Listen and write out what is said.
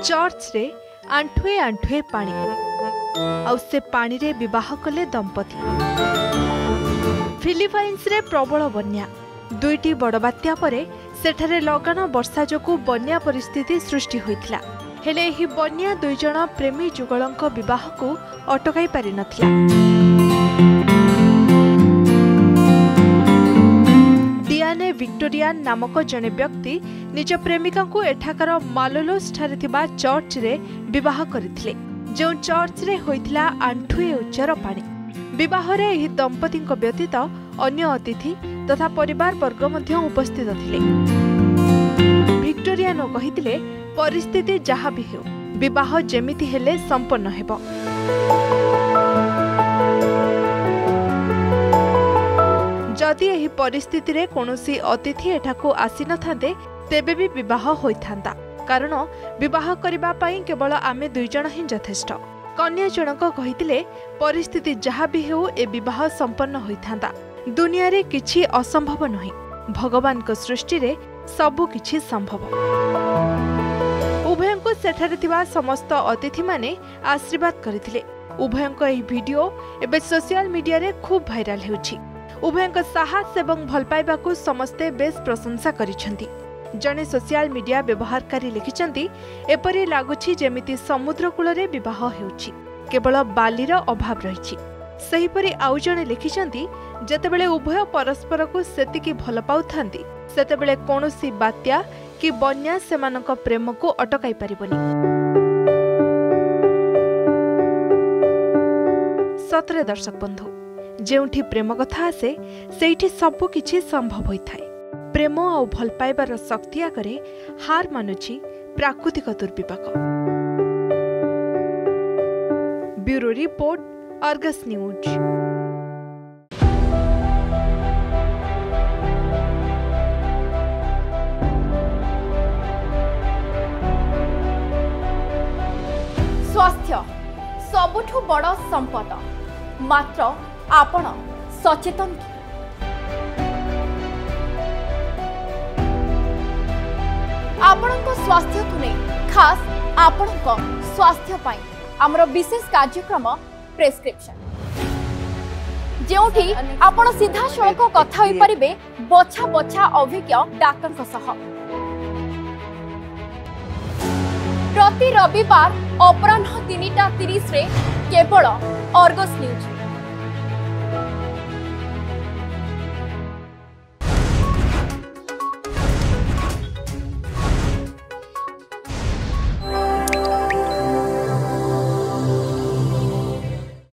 Church रे आंठुए आंठुए पानी आउ से पानी रे विवाह कले दंपति। फिलिपाइन्स रे प्रबल बन्या दुईटी बड़ बात्या परे सेठारे लगान वर्षा जोगु बन्या परिस्थिति सृष्टि होइथिला। हेले एही बन्या दुई जण प्रेमी जुगलंक विवाह को अटकाई पारि नथिला। डियाने विक्टोरियान नामक जने व्यक्ति निज प्रेमिका को एठाकार मालोलोस ठारे थिबा चर्च रे विवाह करथिले, जो चर्च रे होइथिला आंठुए उच्चर पानी। विवाह रे एही दंपतिक व्यतीत अन्य अतिथि तथा परिवार वर्ग मध्य उपस्थित थिले। विक्टोरियानो कहिथिले परिस्थिति जहा भी हो विवाह जेमिति हेले संपन्न हेबो। जदि एही परिस्थिति रे कोनोसी अतिथि एठाको आसी न थांते तेबे भी विवाह होइथांता, कारण विवाह करिबा पई केवल आमे दुई जण ही यथेष्ट। कन्या जनक कहिथिले परिस्थिति जहा भी हो ए विवाह संपन्न होइथांता। दुनिया रे किछि असंभव नहीं, भगवान को सृष्टि रे सबु किछि संभव। उभयंको सेठारे थिबा समस्त अतिथि माने आशीर्वाद करथिले। उभयंको एही वीडियो एबे सोशल मीडिया रे खूब भाइराल हेउछि। उभयंको साहस एवं भल पाइबा को समस्ते बेस प्रशंसा करिसेंती। जने सोशल मीडिया व्यवहारकारी लिखिचंती एपरि लागुछि जेमिति समुद्र कूल रे विवाह हेउछि, केवल बालीर अभाव रहिछि। सेहिपरि आउ जने लिखिचंती जेतेबेले उभय परस्पर को सेतिकी भल पाउथांती सेतेबेले कोनोसी बात्या कि बन्या सेमानक प्रेम को अटकाई परिबनी। सतरे दर्शक बंधु, जेउठी प्रेम कथा आसे सेठी सबु किछि संभव होइथाय। प्रेम और भल पाइबार शक्ति आगे हार मानुछि प्राकृतिक दुर्विपाक। Bureau report, Argus news. स्वास्थ्य सबुठु बड़ संपद, मात्र आपण सचेतन। आपणको स्वास्थ्य को नहीं, खास आपणको स्वास्थ्य पाई आमर विशेष कार्यक्रम प्रेस्क्रिप्शन, जेउठी आपण सीधा सड़क कथा होई परिबे बछा बछा अभिज्ञ डाक्टर सह। प्रति रविवार अपराह्न 3:30 रे केवल अर्गस न्यूज।